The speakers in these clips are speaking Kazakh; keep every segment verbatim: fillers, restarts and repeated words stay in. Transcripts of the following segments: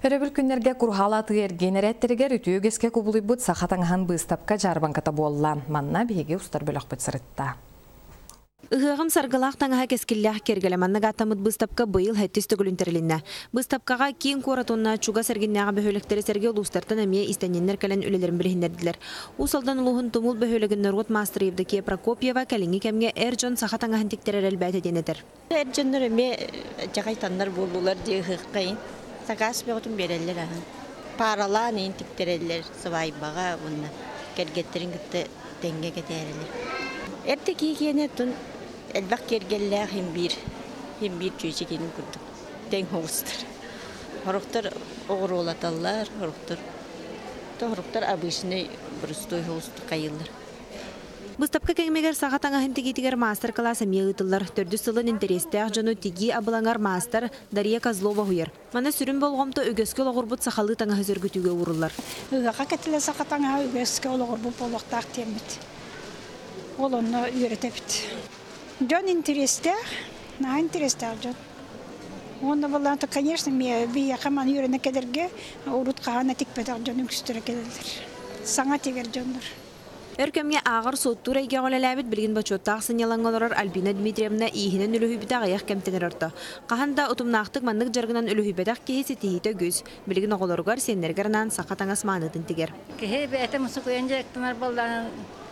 Өрөбүл күннерге курхалаты ергенереттергер үтүйөгеске кубулуйбут сахатаңхан быстапка жарбанката болла. Манна биеге устар бөлөк бытсырытта. Ыгығым саргалақ таңаға кескілләқ кергелі маннага атамыт быстапка бұйыл хәттіс түгілінтерлінна. Быстапкаға кейін коратонна чуга сәргеннәға бөхөліктері сәрге ұлыстартан әмие истәненнер кәлін өлелерін білігіндерділер. Усалдан ұлығын тұмыл бөхөлігін рот мастер Евдокия Прокопьева кәліңі кәмге әржон саха таңаға тектері әлбәті денетір. Әржонлар әме жағай тандар болулар де ғыққайын. Сағас бәғытын берелер ағын. Паралан ең тектерелер сывайбаға бұнна. Кәргеттерін күтті тәңге кетерелер. Әрті кейгені тұн әлбақ кергелләғ хем бір, хем бір жүйші кенін күрдік. Тәң хоғыстыр. Хорықтар оғыр олаталар, хорықтар. Хорықтар абышыны бұрыстой хоғысты қайылыр. Быстапка кәңмегер саға таңағын тегетігер мастер-классы меғытылар. Төрді сылын интерестәғ жону теги абылаңар мастер Дарья Козлова хуер. Мана сүрін болғымты өгеске олғырбұт сақалы таңағы зөргітуге ұрылар. Үғақа кәтілі саға таңағы өгеске олғырбұт болуқтақ темет. Ол оны үйретепті. Жон интерестәғ, на интерестәғ жон. Оны болғанты, конечно, бейе қаман үйрене кәдерге ұрут қағана текпедәғ жон үкістірі кәдерлер. Саңа тегер жондар. Өркемге ағыр соттур әйге ғолаләбіт білген бачоттақ сынялаңғаларар Альбина Дмитриевна иихінен үліхүйбітақ аяқ кәмтенер орта. Қағанда ұтымнақтық мандық жарғынан үліхүйбітақ кейсі тейіті көз. Білген оғыларығар сенергерінен сақатаңас маңытын тегер. Кехе бәті мұсы көйенже әктімар болдан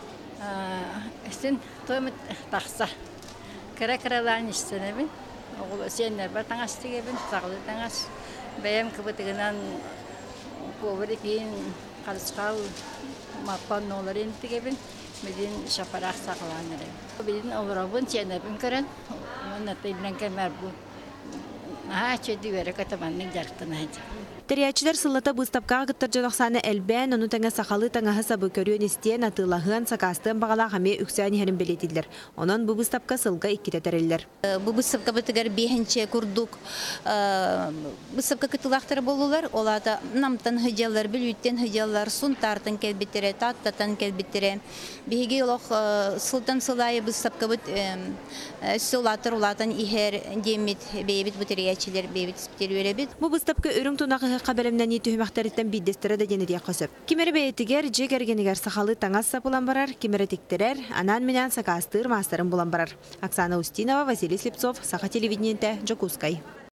үстін тоймыт тақса. Кірі-кірілан істенебін. Оғыл сенер бар таңас тегебін, сағылы таңас. Бәйім кібітігінен көбірі кейін қалысқал маппан оларын тегебін, бидin шапарақ сақыланыр. Бидin олырабын сенебін көрін, оны тейбілен кәмәр бұл. Аға чөді өрі көтіманның жарқтын айды. Терячилер сыллата быстапкаға кыттар жонақсаны әлбән, оны тәңі сақалы тәңіғі сабы көріен істен атылағын сақастығын бағала қаме үксәні хәрін белетілдер. Онын бұл быстапка сылға иккеті тәрелілер. Бұл быстапка бұтығар бейхінче күрдік быстапка кытылақтары болулар. Олады намтан хыджалар, білуттен хыджалар, сұнтартын кәлбеттері, таттатан кәлбеттері. Бейге олық сылтан сылайы быстапка бұт сылатыр олатын ихер демет бейбіт бұт терячилер бейбіт іспетер өребіт. Бұл быстапка өрің тұнағы қабелімнен еті хүмәқтәріттен бейдестері де денедия қосып. Кемері бәйетігер, жек әргенігер сақалы таңас сапылан барар, кемері тектерер, анан менен сақастыр мастырын болан барар. Оксана Устинова, Василий Слепцов, Саха телевидениенте, Жокускай.